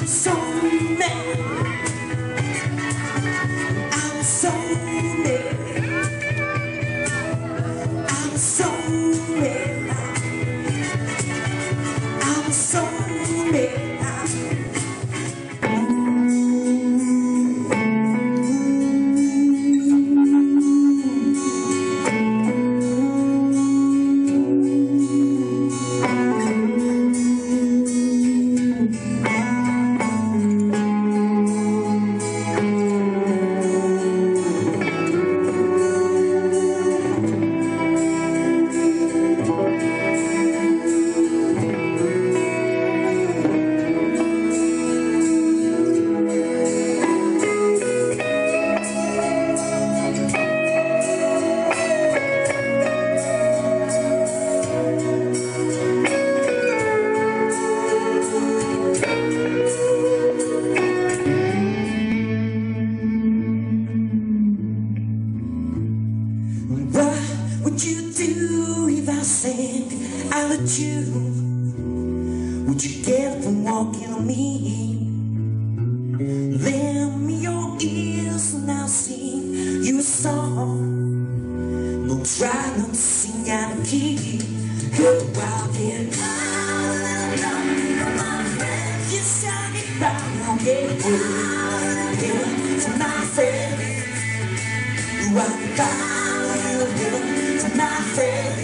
so mad. I'm so mad. I'm so mad. I'm so mad. What would you do if I said I let you? Would you get from walking on me? Lend me your ears and I'll sing you a song. No try not to sing out of key. Go out there, you sound it right now, yeah. To my friend, you are the to my friend.